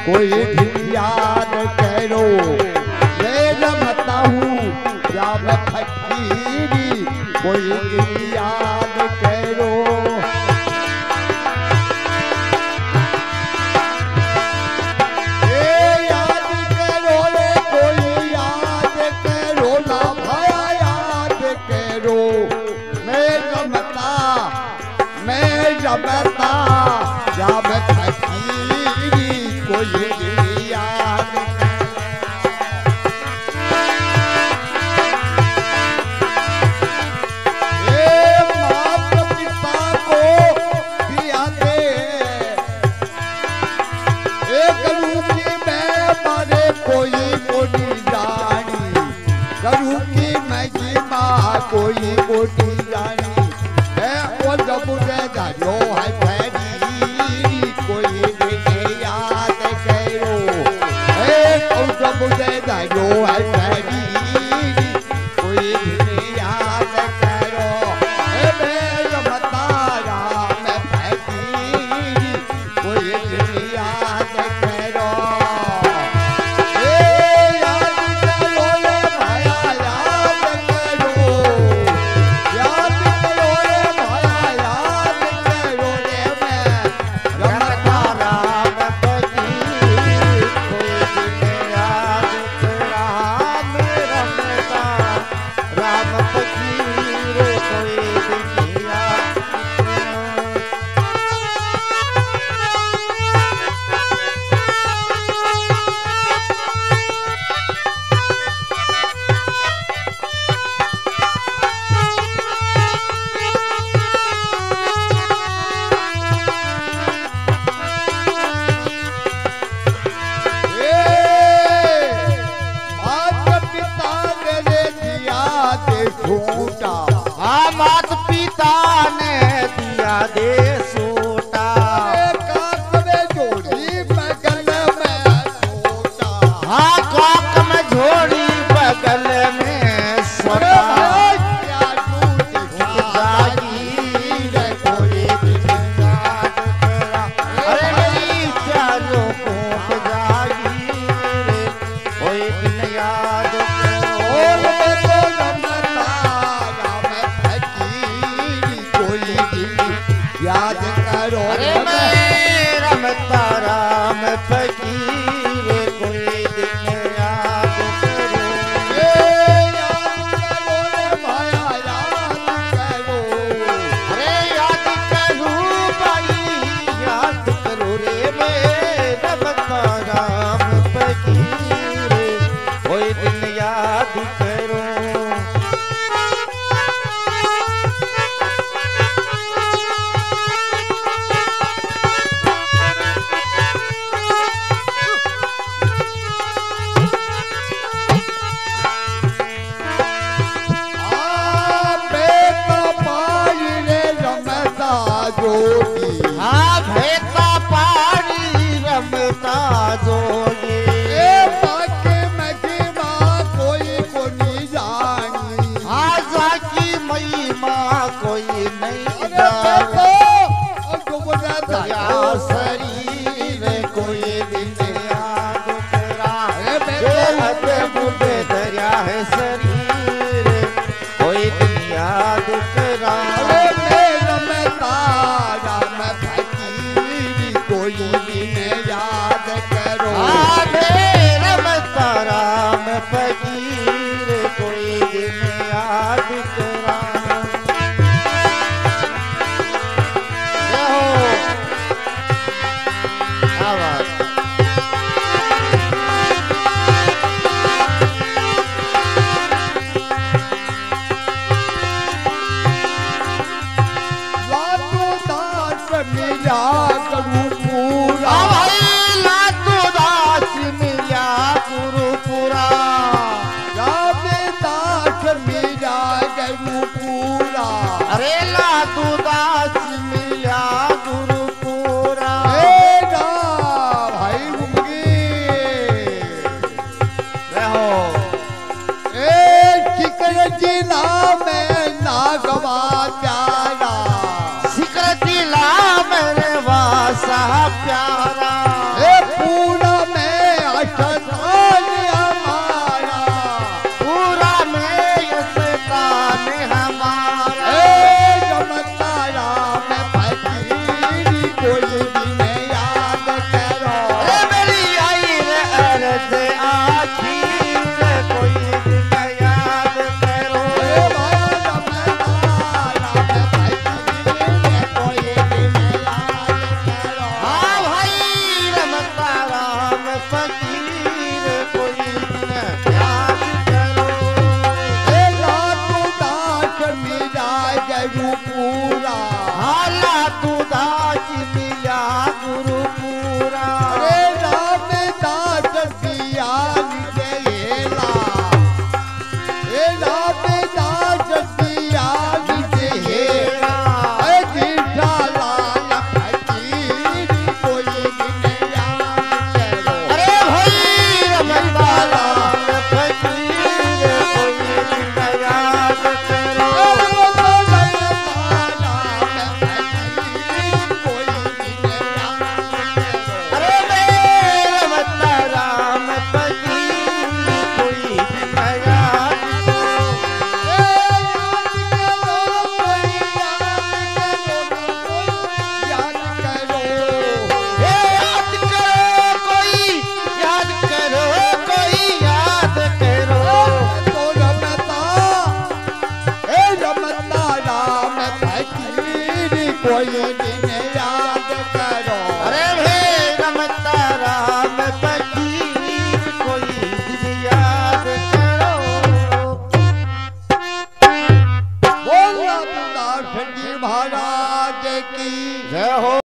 कोई दिन याद करो, मैं रमता हूँ या मैं फकीरी, कोई दिन याद करो। याद करो रे कोई याद करो ना भया याद करो, मैं रमता या मैं फकीरी, कोई दिन याद माता पिता को दिया दे, करूँ की मैं मारे कोई कोटी जानी, करूँ की मैं की माँ कोई कोटी जानी, वो जब जानो है फैरी, कोई दिन याद करो, जब जानो है फैरी, कोई दिन याद करो, मैं रमता राम फकीरी, कोई दिन याद करो। याद करो रे भाया याद करो, याद करो रे भाया याद करो रे, मैं रमता राम फकीरी, कोई दिन याद करो, मैं रमता राम फकीरी, कोई दिन याद माता पिता ने दिया दे छूटा, हाँ मात पिता ने दिया दे सूटा, काक में जोड़ी बगल में सोटा, हाँ काक में झोड़ी बगल में सोटा, क्या टूट जागीर कोई दिन याद करा, अरे नहीं चालो कोक जागीर, कोई दिन याद करो, मैं तो रमता राम फकीरी, कोई दिन याद करो, अरे मैं रमता राम फकीर, कोई दिन याद करो, याद करो रे भाया याद करो, अरे याद करूँ भाई याद करो रे, मैं रमता राम फकीर, कोई दिन याद करो। बेटा पाई रे रमता जोगी, हाँ भेता पारी रमता जोगी, बाकी महिमा कोई को नहीं जानी, हाँ जाकी महिमा कोई नहीं अरे जानी, बेटा या शरीर कोई दिन याद करा, देह मुझे दरिया है शरीर, कोई दिन याद करा, मैं रमता राम फकीरी, कोई दिन याद करो, रमता राम फकीर, कोई दिन याद करा। जय हो आवाज लालू दास मिला करूँ पूरा, लातू दास मिला गुरुपुरा, राम दास मिला करूँ पूरा, अरे लातू दास मिला गुरुपुरा, राम हो।